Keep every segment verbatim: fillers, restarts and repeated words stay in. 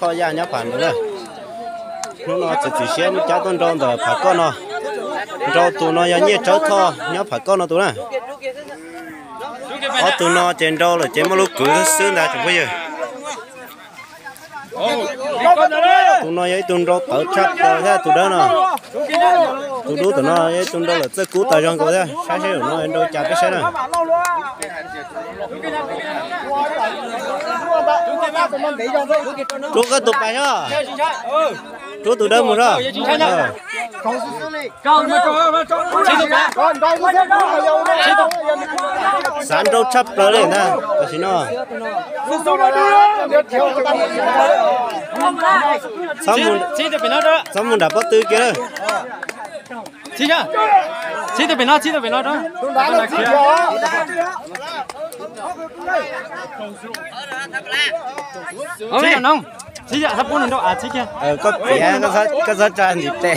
kho ra nhá phản nữa nó nó chỉ chỉ xem cháu con rong rồi phải con nó rau tụi nó như cháu kho nhá phải con nó tụi này ở tụi nó trên rau là trên một lúc cứ xứ ra chẳng bao giờ tụi nó ấy tụi rau tớ chắc rồi thế tụi đó nè tụi đó tụi nó ấy tụi đó là rất cú tài rong rồi thế sai sai nó em đâu chả biết sai này chú có tụi bài đó chú tụi đó một đó sản rau chấp rồi đấy nè cái gì nó xong muốn xong muốn đạp bắt tư kia chị nhá chị từ bên đó chị từ bên đó đó chị nhá nông chị nhá sắp bốn đâu à chị kia ờ có vẻ có rất có rất tràn nhịp tệ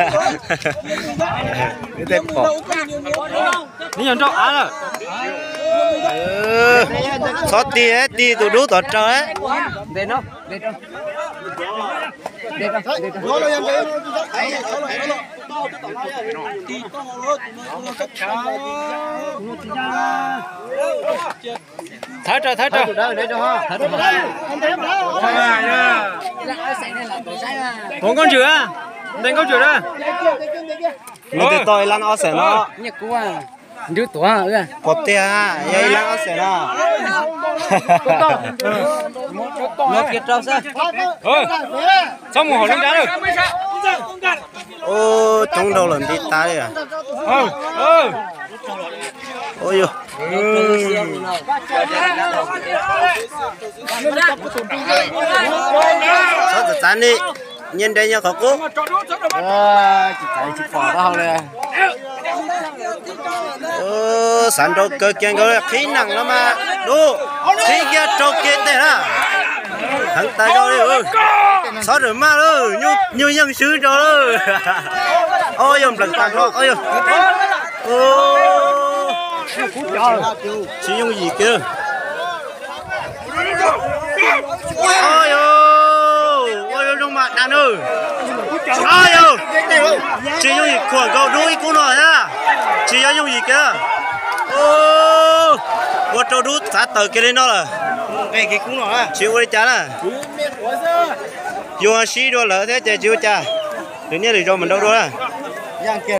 cái tệ bỏ đi nhận đâu à rồi xót đi ấy đi tụi đú tụi trời ấy để nó để nó để nó để thái trời thái trời con con chửa đánh con chửa đó nó từ tôi lăn ở sẹo nó đứa tuổi à cột tia vậy lăn ở sẹo nó một kiệt trâu sao xong một hồi lên đá rồi ô trong đầu lần đi ta đi à ừ ừ ôi yo sao tự tan đi nhìn đây nha khẩu cố chỉ tại chỉ phỏ đó thôi ờ sản trâu cơ kiên cơ khí nặng lắm mà đu khí kia trâu kiên thế à thằng ta cho đi ừ sao được mà đâu như như nhân sứ cho đâu ôi yếm lần tăng đó ôi ô chỉ dùng gì kia ôi ôi trong mặt đàn ơi ôi chỉ dùng gì của cậu đuôi cô nói ha chỉ dùng gì kia ô một trâu đút sát tờ kia lên đó là cái cái cũng nói chịu đi cha là vô xí đó lỡ thế chịu cha tự nhiên thì cho mình đâu đó